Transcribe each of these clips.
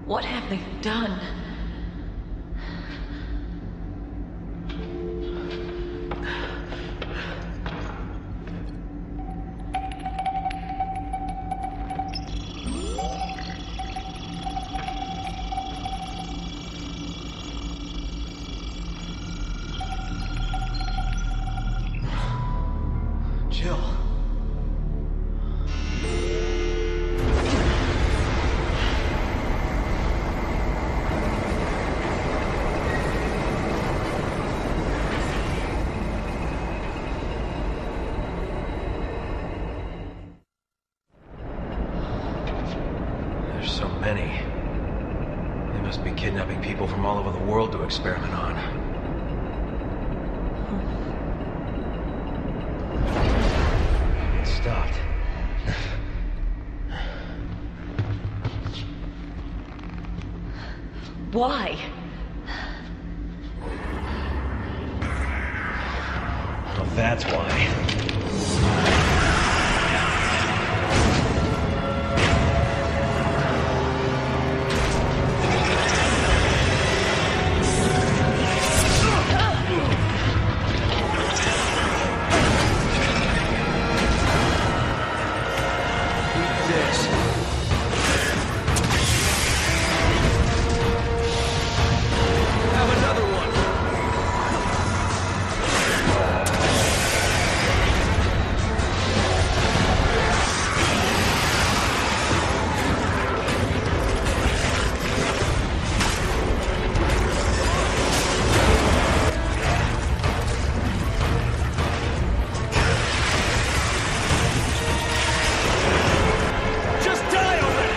What have they done? Jill. There's so many. They must be kidnapping people from all over the world to experiment on. It stopped. Why? Well, that's why. This. Have another one. Just die already!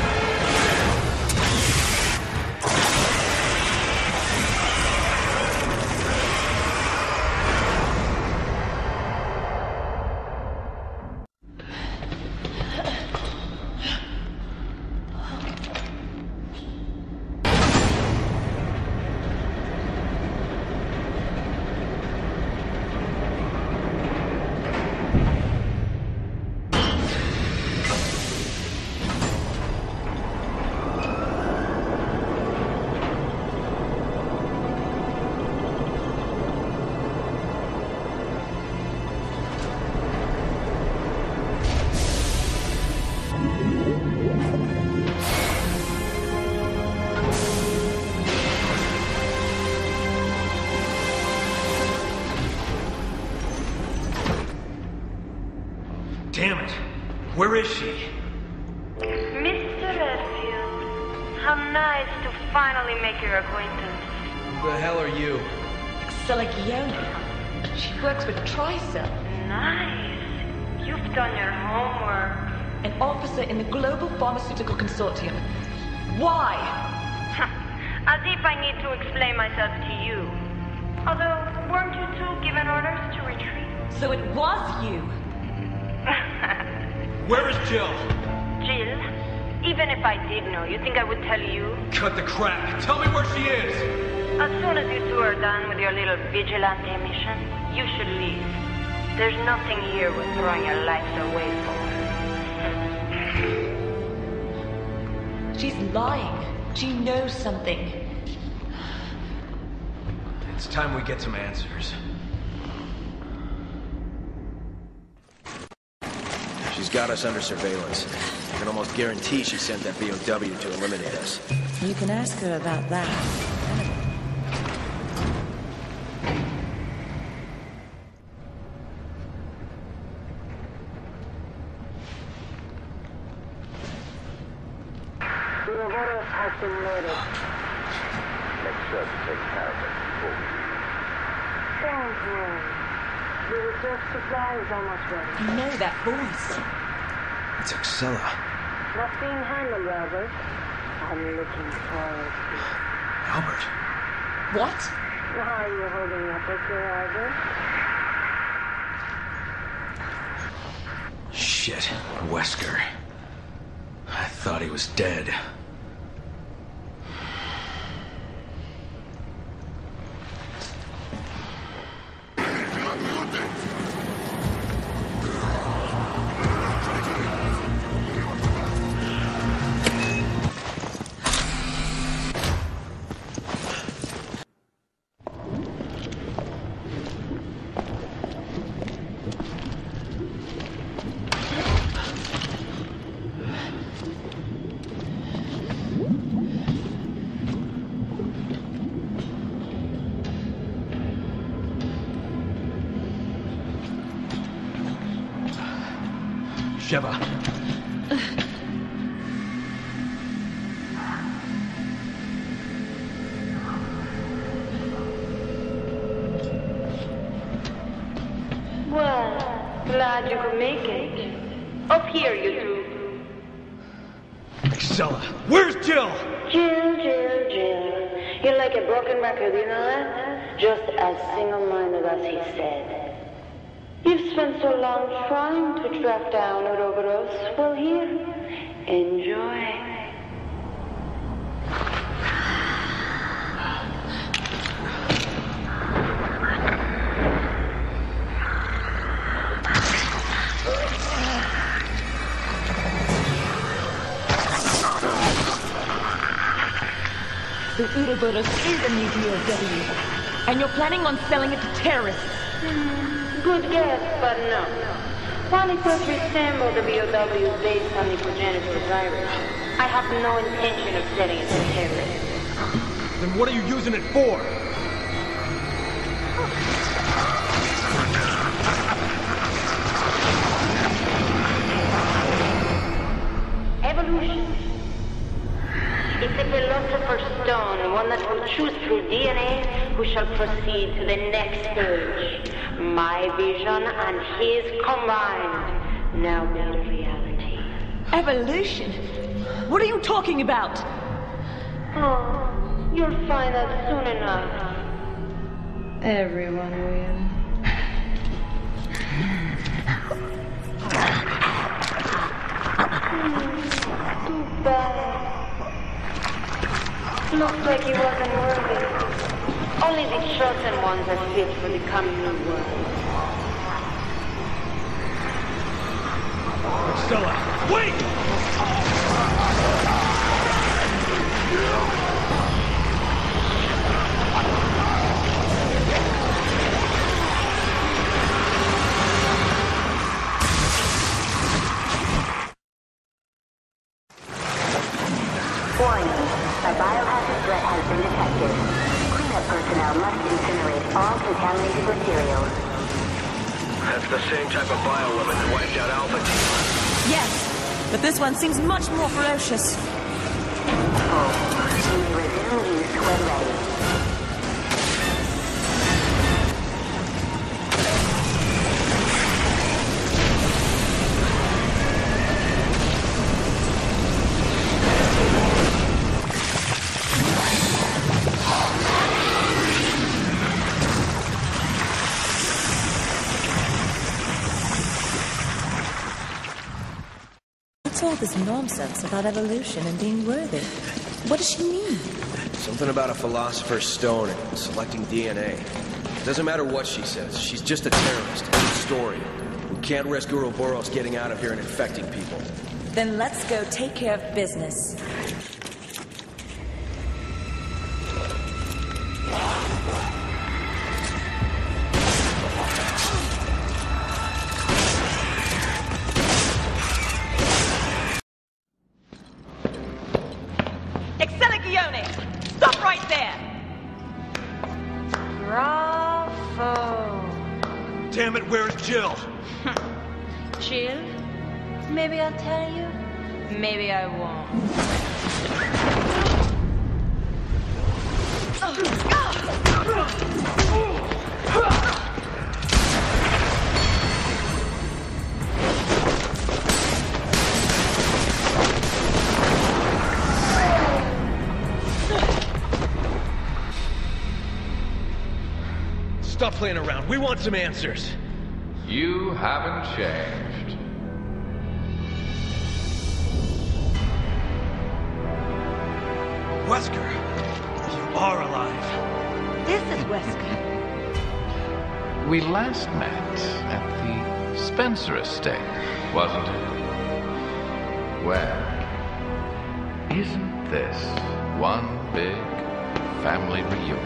Damn it! Where is she? Mr. Redfield, how nice to finally make your acquaintance. Who the hell are you? Excella Guiona. She works with Tricell, Nice. You've done your homework. an officer in the Global Pharmaceutical Consortium. Why? As if I need to explain myself to you. Although, weren't you two given orders to retreat? So it was you. Where is Jill? Jill, even if I did know, you think I would tell you? Cut the crap. Tell me where she is. As soon as you two are done with your little vigilante mission, you should leave. There's nothing here worth throwing your lives away for. She's lying. She knows something. It's time we get some answers. She's got us under surveillance. I can almost guarantee she sent that BOW to eliminate us. You can ask her about that. Ouroboros has been murdered. Make sure to take care of it before we leave. Don't worry. The reserve supply is almost ready. You know that voice. It's Excella. That's being handled, Albert. I'm looking forward to it. Albert. What? How are you holding up, okay, Albert? Shit. Wesker. I thought he was dead. Sheva. Well, glad you could make it. Up here, you two. Excella, where's Jill? Jill. You're like a broken record, you know that? Just as single-minded as he said. You've spent so long trying to track down Ouroboros. Well, here, enjoy. The Ouroboros is a new POW, and you're planning on selling it to terrorists. Good guess, but no. Polypus resemble the BOWs based on the progenitor virus. I have no intention of selling it to terrorists. Then what are you using it for? Evolution. It's a philosopher's stone, one that will choose through DNA who shall proceed to the next stage. My vision and his combined, now made a reality. Evolution? What are you talking about? Oh, you'll find out soon enough. Everyone will. Too bad. Looks like he wasn't worthy. Only the chosen ones are fit for the coming new world. Excella, wait! Warning, a biohazard threat has been detected. Cleanup personnel must incinerate all contaminated materials. That's the same type of bioweapon that wiped out Alpha Team. Yes, but this one seems much more ferocious. You may resume use when ready. What's all this nonsense about evolution and being worthy? What does she mean? Something about a philosopher's stone and selecting DNA. It doesn't matter what she says. She's just a terrorist. It's a story. We can't risk Ouroboros getting out of here and infecting people. Then let's go take care of business. Excella, stop right there! Bravo. Damn it, where's Jill? Jill? Maybe I'll tell you. Maybe I won't. Stop playing around. We want some answers. You haven't changed. Wesker, you are alive. This is Wesker. We last met at the Spencer estate, wasn't it? Well, isn't this one big family reunion?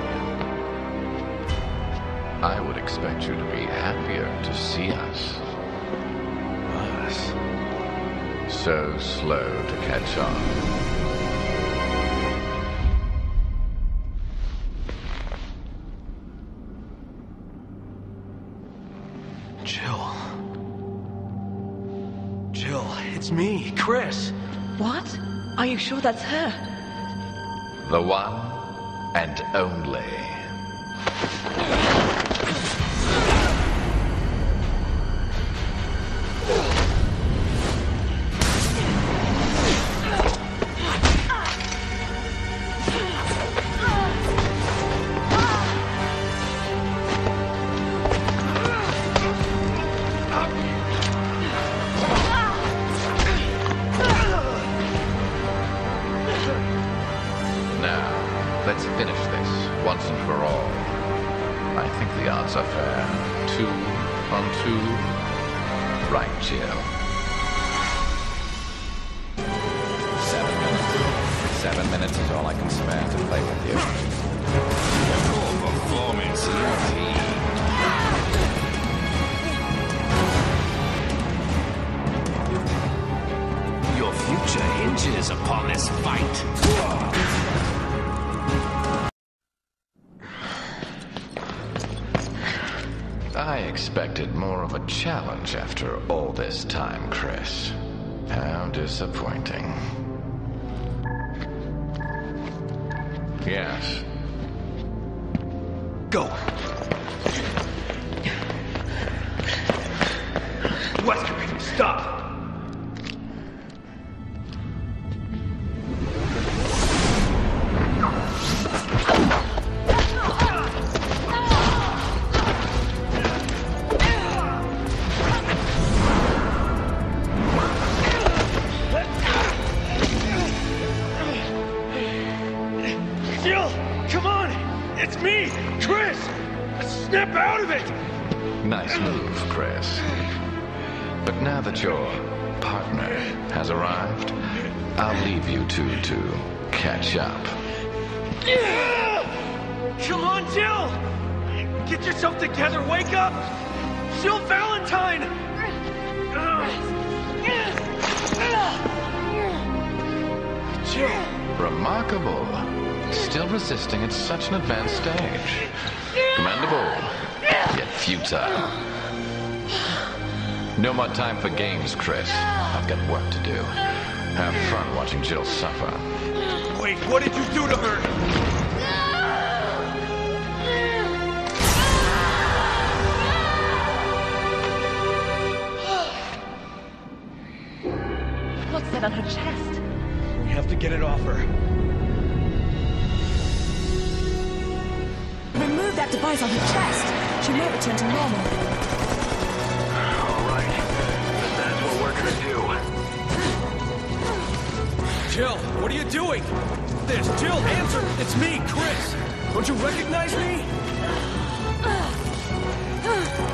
I would expect you to be happier to see us. Us? So slow to catch on. Jill. Jill. sure that's her? The one and only. Let's finish this once and for all. I think the odds are fair. 2 on 2. Right, Jill? 7 minutes. 7 minutes is all I can spare to play with you. Poor performance, indeed. Your future hinges upon this fight. I expected more of a challenge after all this time, Chris. How disappointing. Yes. Go! Wesker, stop! Snap out of it! Nice move, Chris. But now that your partner has arrived, I'll leave you two to catch up. Come on, Jill! Get yourself together, wake up! Jill Valentine! Jill! Remarkable. Still resisting at such an advanced stage. Commendable, yet futile. No more time for games, Chris. I've got work to do. Have fun watching Jill suffer. Wait, what did you do to her? What's that on her chest? We have to get it off her. Remove that device on her chest. She may return to normal. All right. Then that's what we're gonna do. Jill, what are you doing? This, Jill, answer! It's me, Chris! Don't you recognize me?